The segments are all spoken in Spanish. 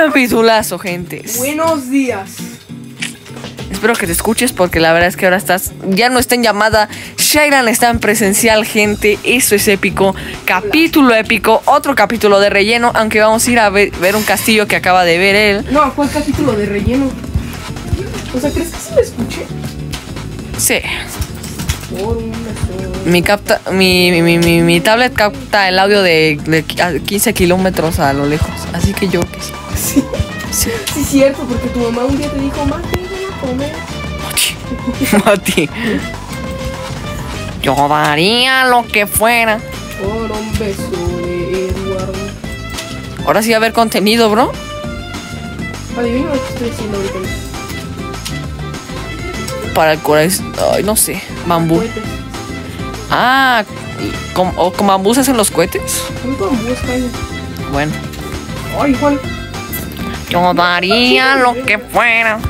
Capitulazo, gente. Buenos días. Espero que te escuches porque la verdad es que ahora ya no está en llamada. Shairan está en presencial, gente. Eso es épico. Capítulo épico. Otro capítulo de relleno. Aunque vamos a ir a ver un castillo que acaba de ver él. No, ¿cuál capítulo de relleno? O sea, ¿crees que sí lo escuché? Sí. Mi tablet capta el audio de 15 kilómetros a lo lejos. Así que yo que sí. Sí, cierto, porque tu mamá un día te dijo, Mati, ven a comer. Mati. Yo daría lo que fuera por un beso de Eduardo. Ahora sí va a haber contenido, bro. Adivino lo que estoy diciendo ahorita. Para el corazón. Ay, no sé. Bambú. Cohetes. Ah, ¿con bambú se hacen los cohetes? Un bambú es caña. Bueno. Ay, Juan. Yo daría lo que fuera.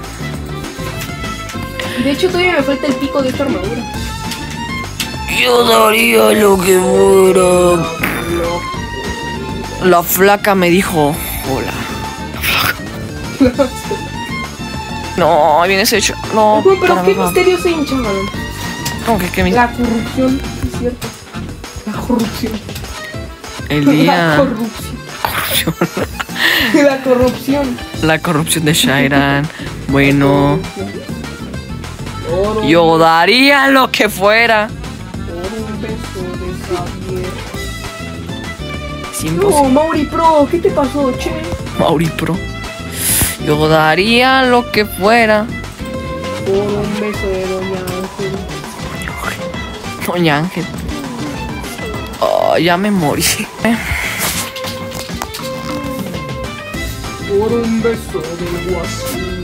De hecho, todavía me falta el pico de esta armadura. Yo daría lo que fuera. La flaca me dijo, hola. No, ahí viene ese hecho. No, pero qué misterio se hincha, man. ¿Cómo que qué misterio? La corrupción, es cierto. La corrupción. El día. La corrupción. La corrupción. La corrupción de Shairan. Bueno. Yo daría lo que fuera. Por un beso de Javier. Es imposible. No, Mauri Pro, ¿qué te pasó, che? Mauri Pro. Yo daría lo que fuera. Por un beso de Doña Ángel. Doña Ángel. Oh, ya me morí. Por un beso del guasín.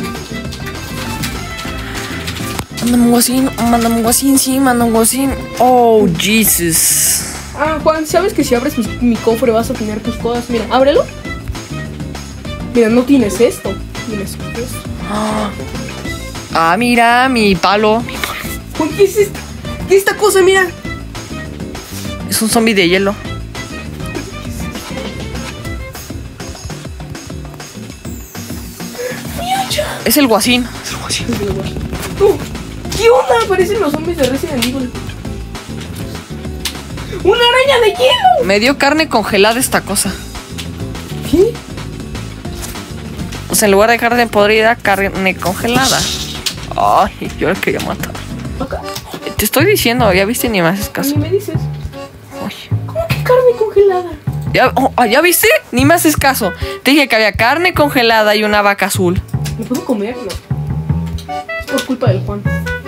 Mándame un guasín, sí, mándame un guasín. Oh, Jesus. Ah, Juan, ¿sabes que si abres mi cofre vas a tener tus cosas? Mira, ábrelo. Mira, no tienes esto. Tienes esto. Ah, mira, mi palo. Juan, ¿qué es esto? ¿Qué es esta cosa? Mira. Es un zombie de hielo. Es el guasín. Es el guasín. ¿Qué onda? Parecen los zombies de Resident Evil. ¡Una araña de hielo! Me dio carne congelada esta cosa. ¿Qué? O sea, en lugar de carne podrida, carne congelada. Ay, yo la quería matar. Acá. Te estoy diciendo, ya viste, ni me haces caso. Ni me dices. Ay. ¿Cómo que carne congelada? ¿Ya viste? Ni me haces caso. Te dije que había carne congelada y una vaca azul. No puedo comerlo. Es por culpa del Juan.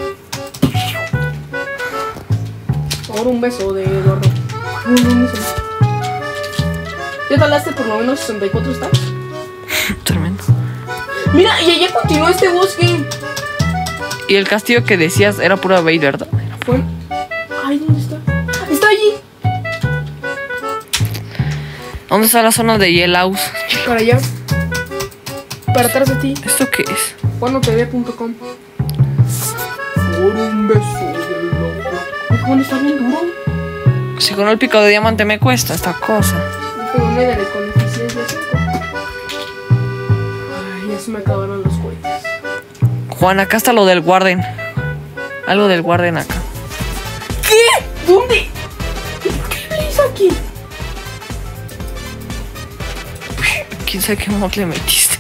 Ahora un beso de Eduardo. ¿Ya talaste por lo menos 64 stacks? Tremendo. Mira, y allá continuó este boss game. Y el castillo que decías era pura bait, ¿verdad? Juan. Ay, ¿dónde está? ¡Está allí! ¿Dónde está la zona de Yelaus? Para allá. Para atrás de ti. ¿Esto qué es? JuanOTV.com. Por un beso del loco. Juan, está bien duro. Si con el pico de diamante me cuesta esta cosa. Pero no le con eficiencia 5. Ay, ya se me acabaron los cohetes. Juan, acá está lo del Warden. Algo del Warden acá. ¿Qué? ¿Dónde? ¿Qué hizo aquí? ¿Quién sabe qué mod le metiste?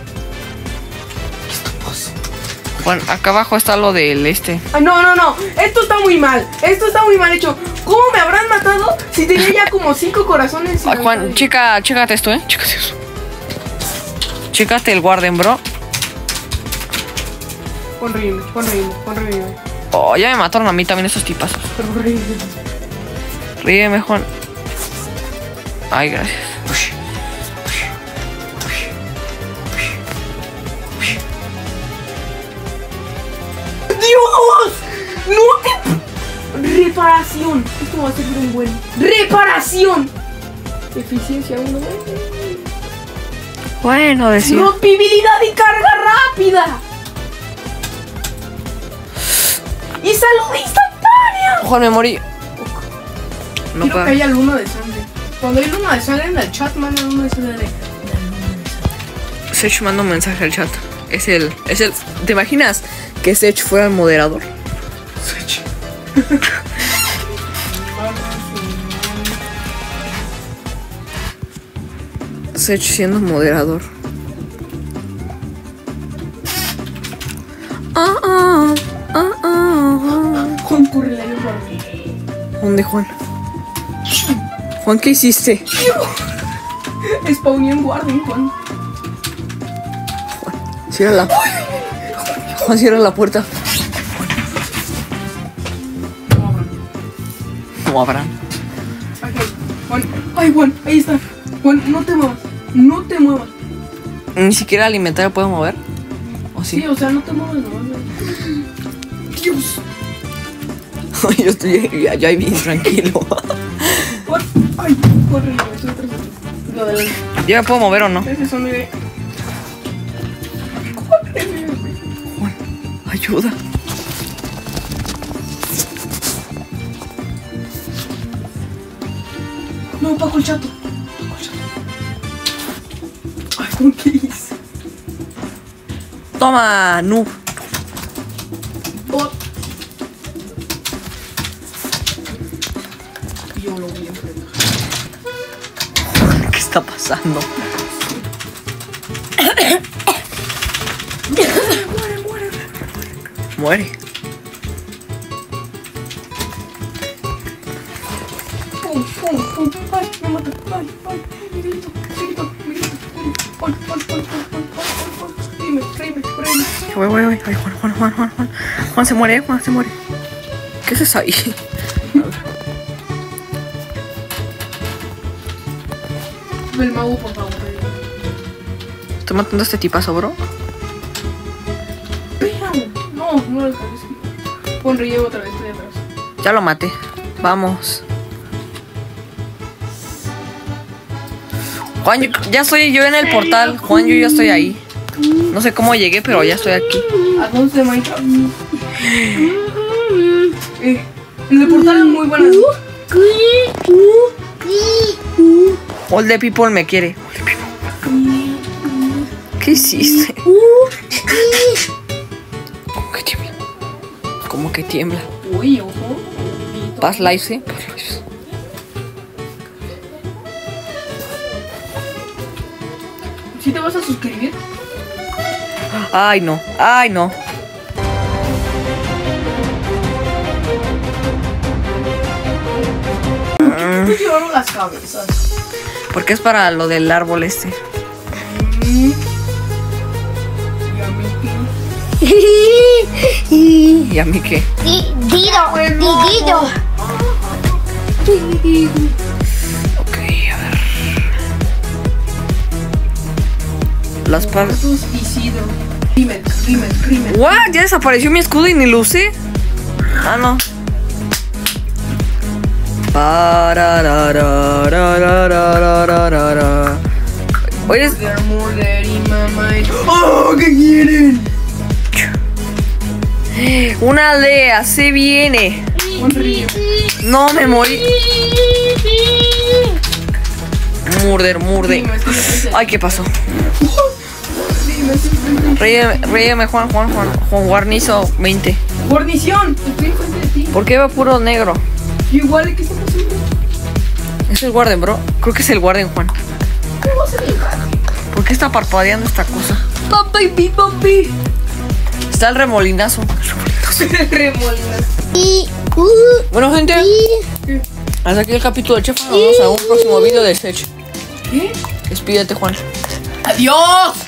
Esto pasó. Juan, acá abajo está lo del este. Ah, no. Esto está muy mal. Esto está muy mal hecho. ¿Cómo me habrán matado si tenía ya como 5 corazones? Ay, Juan, chécate esto, Chécate eso. Chécate el Warden, bro. Juan, reíme. Oh, ya me mataron a mí también esos tipazos. Pero reíme. Ríeme, Juan. Ay, gracias. ¡Dios! ¡No te... Reparación. Esto va a ser un buen... ¡Reparación! Eficiencia 1. Bueno, decía. Rompibilidad y carga rápida. Y salud instantánea. Juan, me morí. No Quiero que haya luna de sangre. Cuando hay luna de sangre en el chat, manda luna de sangre. Sech manda un mensaje al chat. Es el. ¿Te imaginas que Sech fuera el moderador? Sech. Sech siendo moderador. Juan, corre, hay un guardián. ¿Dónde, Juan? Juan, ¿qué hiciste? Spawné un guardián, Juan. Cierra la. Juan, cierra la puerta. No abran. Ok, Juan. Ay, Juan, ahí está. Juan, no te muevas. No te muevas. Ni siquiera el inventario puede mover. ¿O sí? Sí, o sea, no te muevas, no. Dios. Yo estoy allá bien tranquilo. Juan, ay, corre, estoy atrás de ti. Lo adelante. ¿Ya me puedo mover o no? Ese sonido de... Juan, ayuda. No, Paco el chato. Ay, ¿con qué hice? Toma, noob. Oh. Yo lo voy a enfrentar. ¿Qué está pasando? Muere. Pum, pum, pum. Ay, me mata. Ay, ay, Miguelito, Miguelito, Miguelito. Ay, ay, ay, ay. Dime. Güey. Ay, Juan. Juan se muere, ¿Qué haces ahí? El mago, por favor. Estoy matando a este tipazo, bro. Espérame. No lo alcances. Pon relleno otra vez, estoy atrás. Ya lo maté. Vamos. Juan, ya estoy yo en el portal. Juan, yo ya estoy ahí. No sé cómo llegué, pero ya estoy aquí. ¿A dónde de Minecraft? El de portal es muy bueno. All the people me quiere. ¿Qué hiciste? ¿Cómo que tiembla? Uy, ojo. Paz lives, ¿eh? Paz lives. ¿Sí te vas a suscribir? Ay, no. Me llevaron las cabezas. Porque es para lo del árbol este. ¿Y a mí qué? Dido. Ok, a ver. Las palmas. Isidro. Rimmel. ¡What! Ya desapareció mi escudo y ni lo usé. Ah, no. Oye, ¡Oh! ¿Qué quieren? una aldea se viene. Un río. No me morí. Murder. Ay, ¿qué pasó? Ríeme, Juan Guarnizo 20. Guarnición. Estoy enfrente de ti. ¿Por qué va puro negro? Igual, ¿qué está pasando? Es el Warden, bro. Creo que es el Warden, Juan. ¿Cómo va a ser el ¿Por qué está parpadeando esta cosa? Papi. Está el remolinazo. Remolinas. Bueno, gente, hasta aquí el capítulo de Chef. Nos vemos en un próximo video de Sech. ¿Qué? Despídete, Juan. ¡Adiós!